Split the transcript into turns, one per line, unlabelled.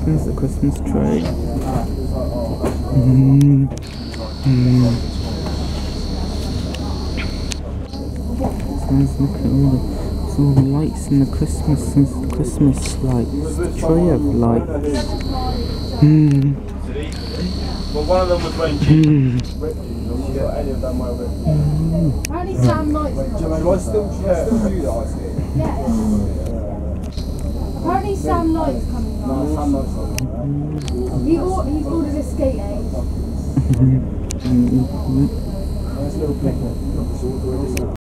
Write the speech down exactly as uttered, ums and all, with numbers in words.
There's the Christmas tree. Mm. Mm. Guys, look at all the, there's all the lights in the Christmas, Christmas lights, the tree of lights. Mm.
Well, one of them was wearing jeans.
Apparently Sam likes coming.
Do I still, still do that, I see?
Yeah. Apparently Sam likes coming.
No, Sam likes coming.
He, or, he ordered a skate aid.
Nice little picnic.